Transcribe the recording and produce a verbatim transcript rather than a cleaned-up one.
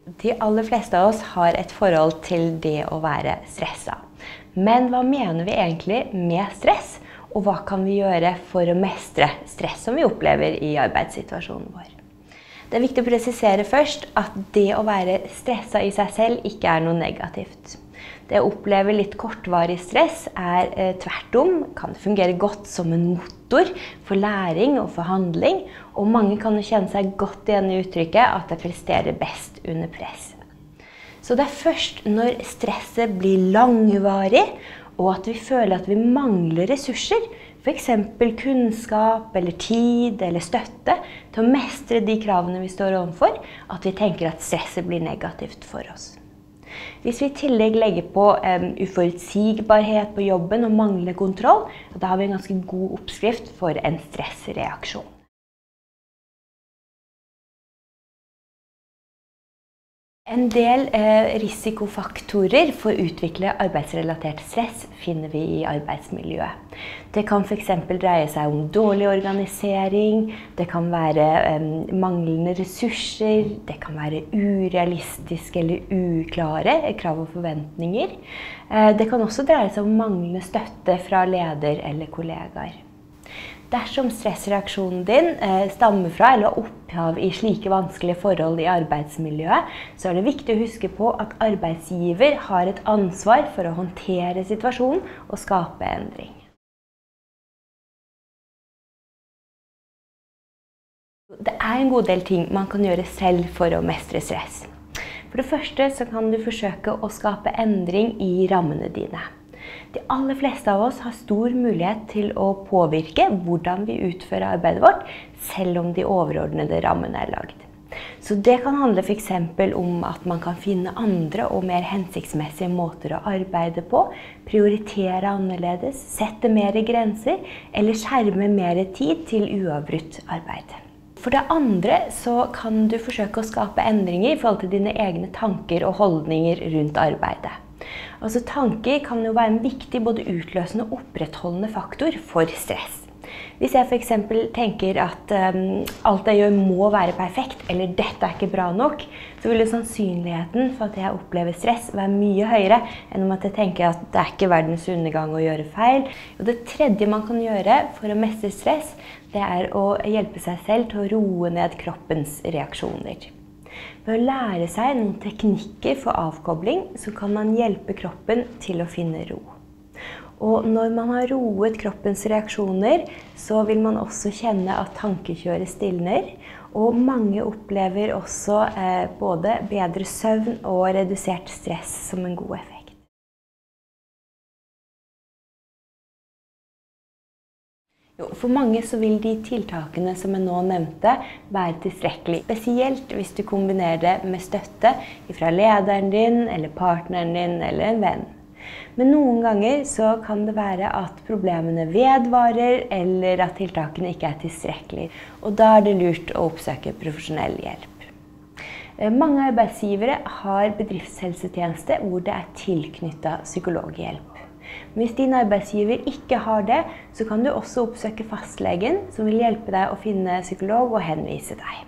De aller fleste av oss har et forhold til det å være stresset. Men hva mener vi egentlig med stress? Og hva kan vi gjøre for å mestre stress som vi opplever i arbeidssituasjonen vår? Det er viktig å presisere først at det å være stresset i seg selv ikke er noe negativt. Det å oppleve litt kortvarig stress er eh, tvert om, kan fungere godt som en motor for læring og for handling, og mange kan kjenne seg godt igjen i uttrykket at det presterer best under press. Så det er først når stresset blir langvarig, og at vi føler at vi mangler ressurser, for eksempel kunnskap eller tid eller støtte, til å mestre de kravene vi står overfor, at vi tenker at stresset blir negativt for oss. Hvis vi i tillegg legger på um, uforutsigbarhet på jobben og mangler kontroll, da har vi en ganske god oppskrift for en stressreaksjon. En del eh, risikofaktorer for å utvikle arbeidsrelatert stress finner vi i arbeidsmiljøet. Det kan for eksempel dreie seg om dårlig organisering, det kan være eh, manglende ressurser, det kan være urealistiske eller uklare krav og forventninger. Eh, det kan også dreie seg om manglende støtte fra leder eller kollegaer. Dersom stressreaksjonen din eh, stammer fra eller har opphav i slike vanskelige forhold i arbeidsmiljøet, så er det viktig å huske på at arbeidsgiver har et ansvar for å håndtere situasjonen og skape endring. Det er en god del ting man kan gjøre selv for å mestre stress. For det første så kan du forsøke å skape endring i rammene dine. De aller fleste av oss har stor mulighet til å påvirke hvordan vi utfører arbeidet vårt, selv om de overordnede rammene er lagd. Så det kan handle for eksempel om at man kan finne andre og mer hensiktsmessige måter å arbeide på, prioritere annerledes, sette mer grenser, eller skjerme mer tid til uavbrutt arbeid. For det andre så kan du forsøke å skape endringer i forhold til dine egne tanker og holdninger rundt arbeidet. Altså, tanker kan jo være en viktig både utløsende og opprettholdende faktor for stress. Hvis jeg for eksempel tenker at um, alt jeg gjør må være perfekt, eller dette er ikke bra nok, så vil jo sannsynligheten for at jeg opplever stress være mye høyere enn om at jeg tenker at det er ikke verdens undergang å gjøre feil. Og det tredje man kan gjøre for å mestre stress, det er å hjelpe seg selv til å roe ned kroppens reaksjoner. Ved å lære seg noen teknikker for avkobling, så kan man hjelpe kroppen til å finne ro. Og når man har roet kroppens reaksjoner, så vil man også kjenne at tankekjøret stilner. Og mange opplever også eh, både bedre søvn og redusert stress som en god effekt. Jo, for mange så vil de tiltakene som jeg nå nevnte være tilstrekkelig, spesielt hvis du kombinerer det med støtte fra lederen din, eller partneren din, eller en venn. Men noen ganger så kan det være at problemene vedvarer, eller at tiltakene ikke er tilstrekkelige, og da er det lurt å oppsøke profesjonell hjelp. Mange arbeidsgivere har bedriftshelsetjeneste hvor det er tilknyttet psykologhjelp. Hvis din arbeidsgiver ikke har det, så kan du også oppsøke fastlegen, som vil hjelpe deg å finne psykolog og henvise deg.